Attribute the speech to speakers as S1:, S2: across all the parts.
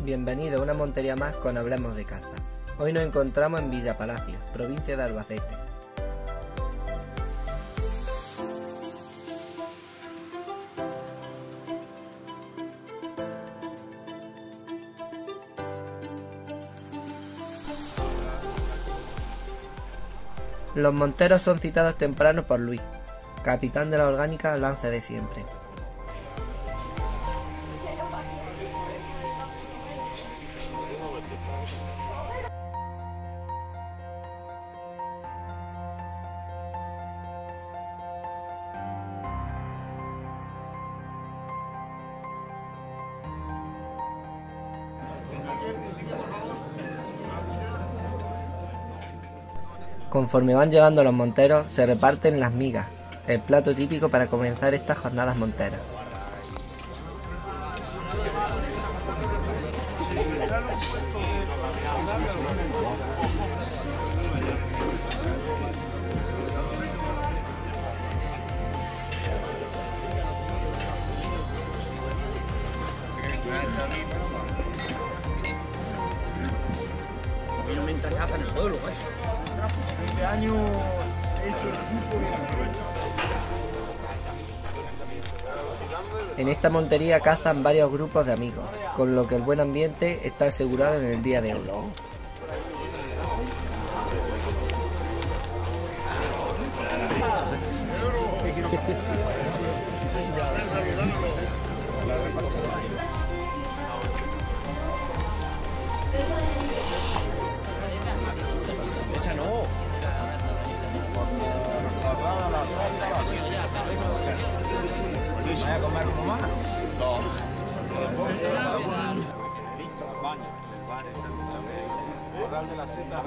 S1: Bienvenido a una montería más con Hablemos de Caza. Hoy nos encontramos en Villa Palacio, provincia de Albacete. Los monteros son citados temprano por Luis, capitán de la orgánica Lance de Siempre. Conforme van llegando los monteros, se reparten las migas, el plato típico para comenzar estas jornadas monteras. En esta montería cazan varios grupos de amigos, con lo que el buen ambiente está asegurado en el día de hoy.
S2: ¿Vaya a comer como más? Corral de la Seta.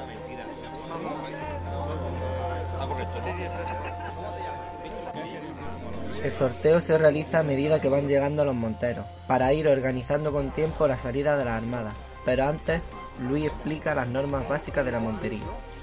S1: El sorteo se realiza a medida que van llegando los monteros, para ir organizando con tiempo la salida de las armadas, pero antes Luis explica las normas básicas de la montería.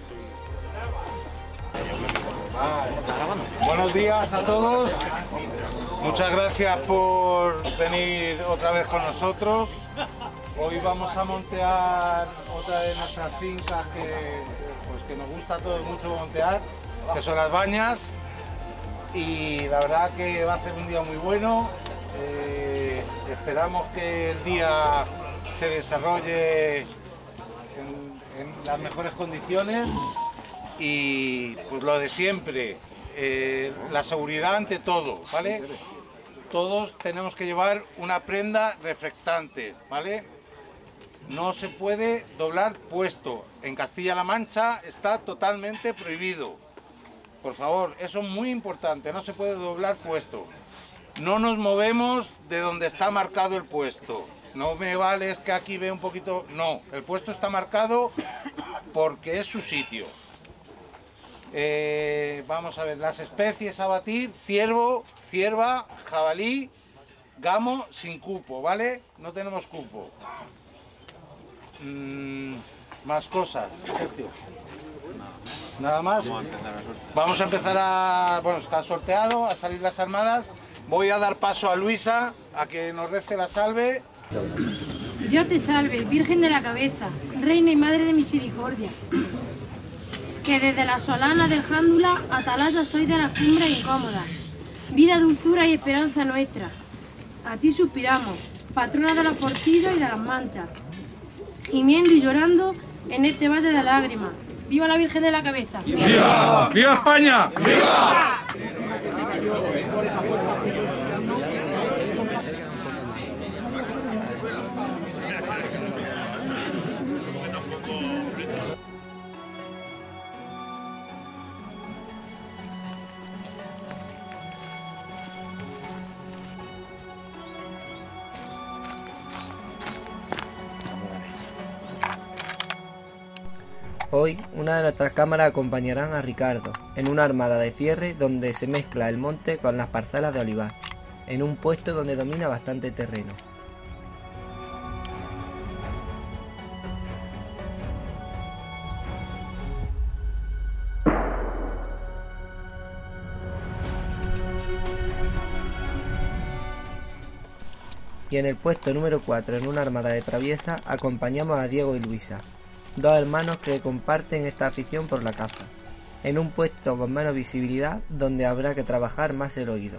S2: Buenos días a todos. Muchas gracias por venir otra vez con nosotros. Hoy vamos a montear otra de nuestras fincas que nos gusta a todos mucho montear, que son las Bañas. Y la verdad que va a ser un día muy bueno. Esperamos que el día se desarrolle en las mejores condiciones. Y pues lo de siempre, la seguridad ante todo, ¿vale? Todos tenemos que llevar una prenda reflectante, ¿vale? No se puede doblar puesto. En Castilla-La Mancha está totalmente prohibido. Por favor, eso es muy importante, no se puede doblar puesto. No nos movemos de donde está marcado el puesto. No me vale es que aquí ve un poquito... No, el puesto está marcado porque es su sitio. Vamos a ver, las especies a batir: ciervo, cierva, jabalí, gamo, sin cupo, ¿vale? No tenemos cupo. Más cosas, Sergio. Nada más. Vamos a empezar a... Bueno, está sorteado, a salir las armadas. Voy a dar paso a Luisa, a que nos rece la salve.
S3: Dios te salve, Virgen de la Cabeza, Reina y Madre de Misericordia. Que desde la solana del Jándula, atalaya soy de las cumbres incómodas. Vida, dulzura y esperanza nuestra. A ti suspiramos, patrona de los portillos y de las manchas. Gimiendo y llorando en este valle de lágrimas. ¡Viva la Virgen de la Cabeza!
S2: ¡Viva! ¡Viva España! ¡Viva!
S1: Hoy, una de nuestras cámaras acompañarán a Ricardo en una armada de cierre donde se mezcla el monte con las parcelas de olivar, en un puesto donde domina bastante terreno. Y en el puesto número 4, en una armada de traviesa, acompañamos a Diego y Luisa, dos hermanos que comparten esta afición por la caza, en un puesto con menos visibilidad donde habrá que trabajar más el oído.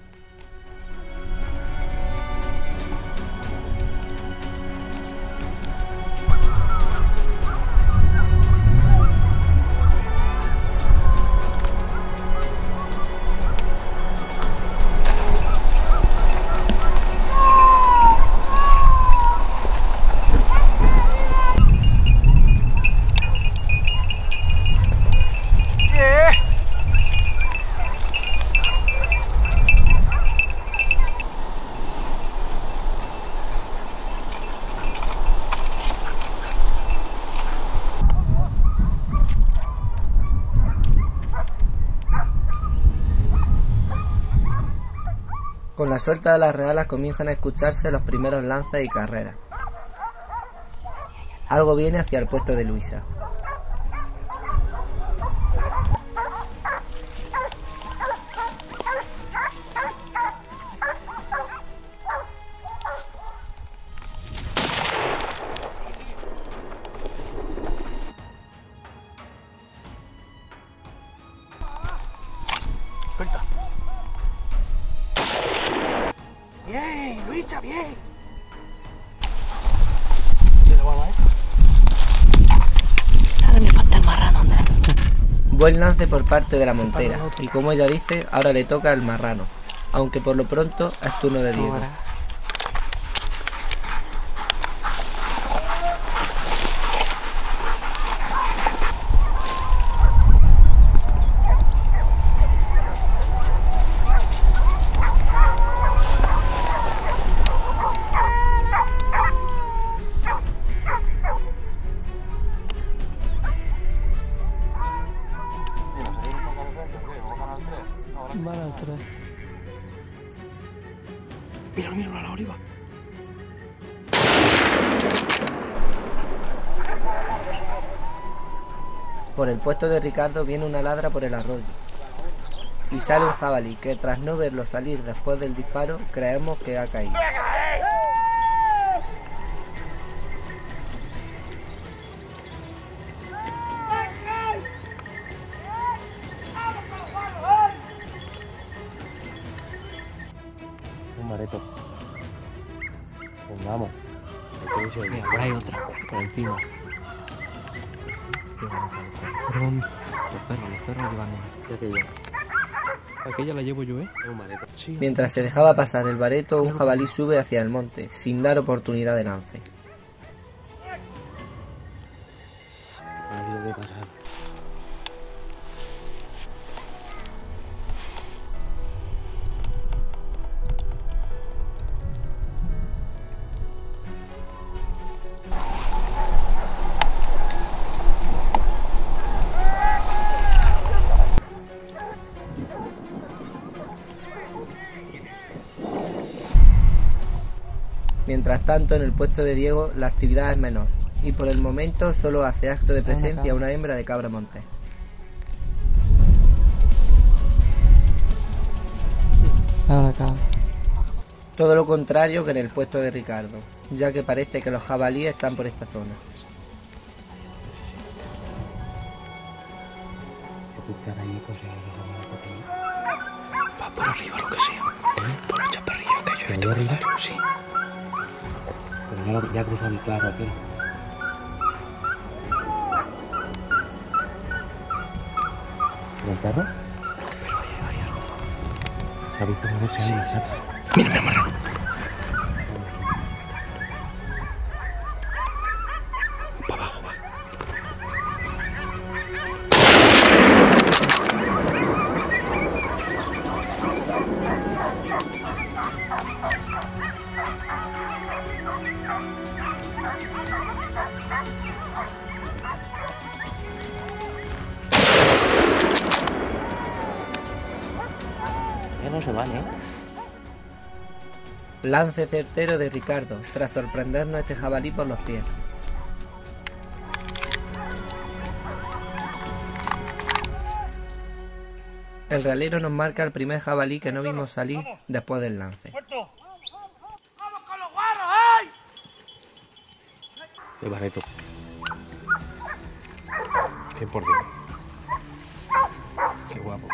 S1: Con la suelta de las realas comienzan a escucharse los primeros lances y carreras. Algo viene hacia el puesto de Luisa.
S4: Suelta. Bien, Luisa, bien. Ahora me falta el marrano, Andrés.
S1: Buen lance por parte de la montera, y como ella dice, ahora le toca al marrano, aunque por lo pronto es turno de Diego.
S4: Míralo, míralo a la oliva.
S1: Por el puesto de Ricardo viene una ladra por el arroyo. Y sale un jabalí que tras no verlo salir después del disparo, creemos que ha caído.
S5: Un mareto. Pues vamos.
S4: Mira, por ahí otra, por encima. Qué bonita los perros. Los perros llevan
S5: Ya te digo.
S4: Aquella la llevo yo, ¿eh?
S5: Es un mareto.
S4: Sí.
S1: Mientras se dejaba pasar el bareto, un jabalí sube hacia el monte, sin dar oportunidad de lance.
S5: A ver si lo voy a pasar.
S1: Mientras tanto, en el puesto de Diego, la actividad es menor, y por el momento solo hace acto de presencia una hembra de cabra montés. Todo lo contrario que en el puesto de Ricardo, ya que parece que los jabalíes están por esta zona.
S4: Va por arriba lo que sea. Por el chaparrillo que yo he visto cruzar, sí.
S5: Pero ya ha cruzado el claro aquí. ¿El perro?
S4: Pero hay algo.
S5: Se ha visto moverse ahí, ¿sabes?
S4: Mira, mi marrano. Para abajo va.
S5: Ya no se van, ¿eh?
S1: Lance certero de Ricardo, tras sorprendernos este jabalí por los pies. El realero nos marca el primer jabalí que no vimos salir después del lance.
S6: ¡Vamos con
S4: De Barreto. 100%. Qué guapo.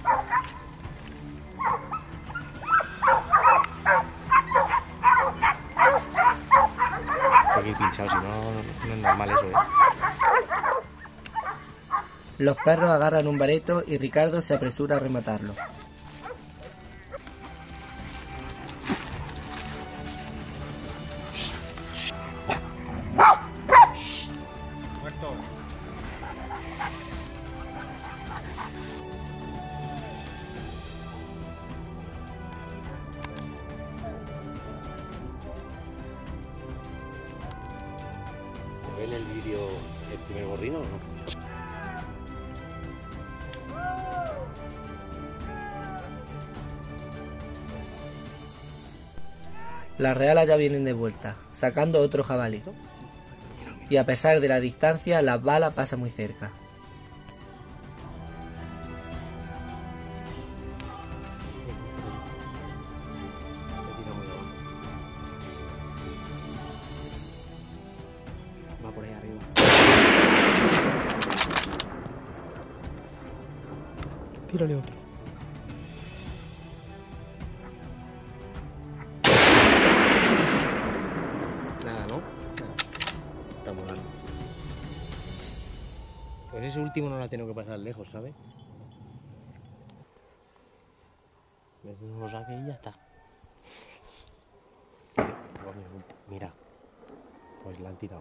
S4: Aquí pinchado, si no, no es normal eso,
S1: Los perros agarran un bareto y Ricardo se apresura a rematarlo.
S5: ¿Se ve en el vídeo el primer gorrino o no?
S1: Las realas ya vienen de vuelta, sacando otro jabalí. Y a pesar de la distancia, las balas pasan muy cerca.
S4: Va por ahí arriba. Tírale otro. Nada, ¿no? Nada. Está molando. Pues ese último no la tengo que pasar lejos, ¿sabes?
S5: No lo saque y ya está. Mira, pues la han tirado.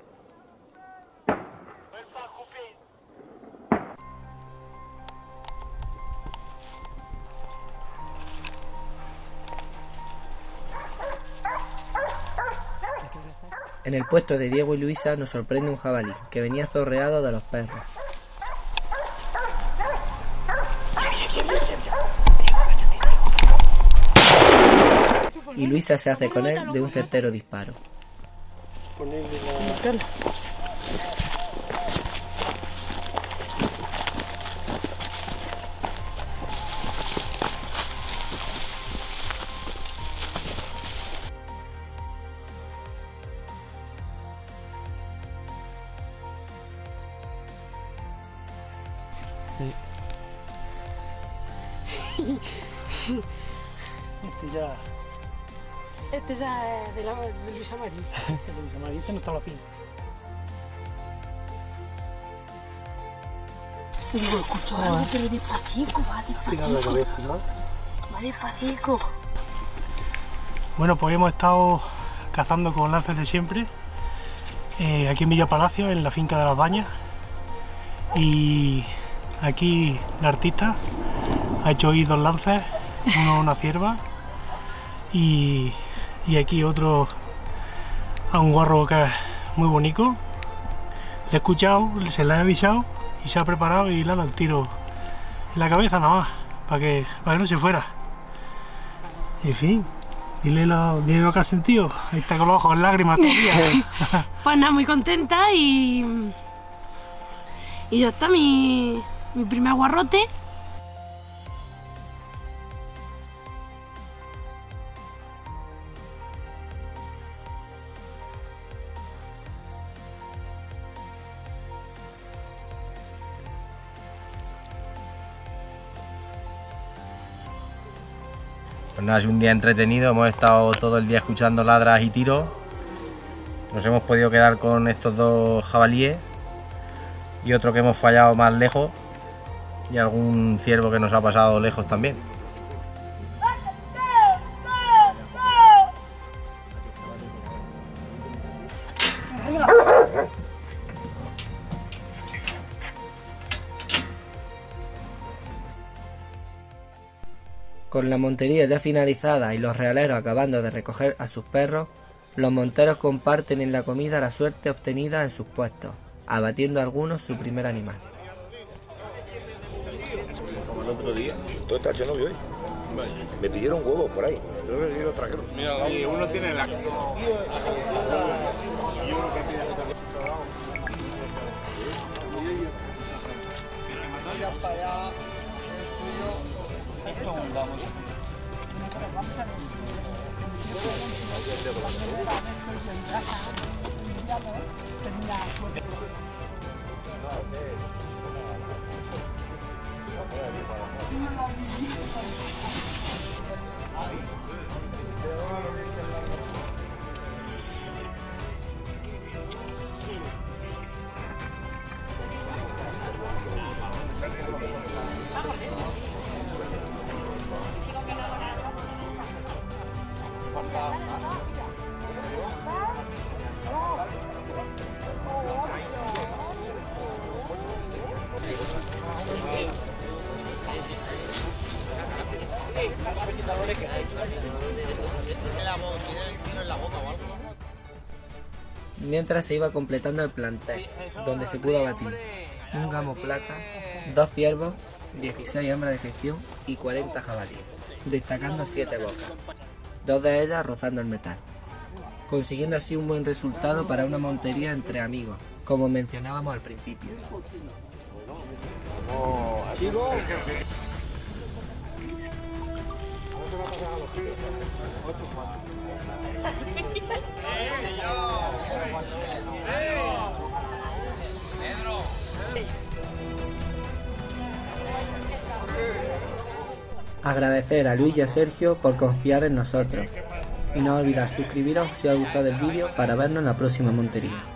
S1: En el puesto de Diego y Luisa nos sorprende un jabalí, que venía zorreado de los perros. Y Luisa se hace con él de un certero disparo.
S3: Este ya es de Luisa María.
S6: Luisa María, este no está la fin.
S3: Digo, escucho algo, pero despacito, va despacito. Va despacito.
S6: Bueno, pues hemos estado cazando con lances de siempre, aquí en Villa Palacio, en la finca de las Bañas. Y aquí la artista ha hecho hoy 2 lances, uno una cierva y aquí otro a un guarro que es muy bonito. Le he escuchado, se le ha avisado y se ha preparado y le ha dado el tiro en la cabeza nada más, para que no se fuera. En fin, dile lo que has sentido. Ahí está con los ojos en lágrimas todavía.
S3: Pues nada, muy contenta y ya está mi primer guarrote.
S7: Pues nada, es un día entretenido, hemos estado todo el día escuchando ladras y tiros. Nos hemos podido quedar con estos 2 jabalíes y otro que hemos fallado más lejos y algún ciervo que nos ha pasado lejos también.
S1: Con la montería ya finalizada y los realeros acabando de recoger a sus perros, los monteros comparten en la comida la suerte obtenida en sus puestos, abatiendo algunos su primer animal.
S8: Como el otro día, todo está hecho novio hoy. Me pidieron huevos por ahí. Yo sé si lo trajeron.
S2: Mira, y uno tiene la...
S1: Mientras se iba completando el plantel, donde se pudo abatir un gamo plata, 2 ciervos, 16 hembras de gestión y 40 jabalíes, destacando 7 bocas, 2 de ellas rozando el metal, consiguiendo así un buen resultado para una montería entre amigos, como mencionábamos al principio. Agradecer a Luis y a Sergio por confiar en nosotros. Y no olvidar suscribiros si os ha gustado el vídeo para vernos en la próxima montería.